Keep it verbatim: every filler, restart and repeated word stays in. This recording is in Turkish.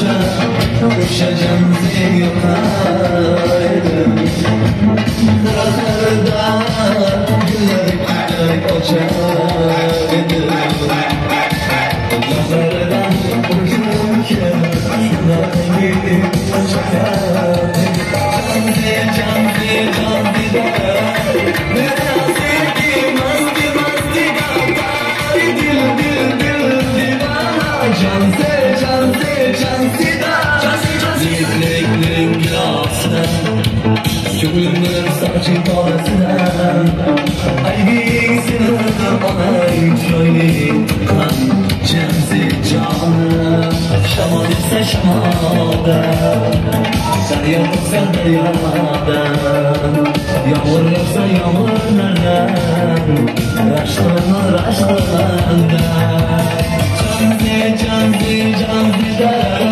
koşa koşa canzi yokaydı Kıralarda güller güller koçaydı Yollardan koşurken şundan gidip koçaydı Canzi canzi canzi da ne nasip ki masti masti da dil dil dil divana Canzi canzi canzi da canzi canzi lik lik yasna Kömürümün saçı parasından Ayvin sınırda bana şöyle kan Canzi canım Şaman ise şamada Derya yoksa deryada Yağmur yoksa yağmurlardan Yaşlanır aşklardan Canzi canzi canzi da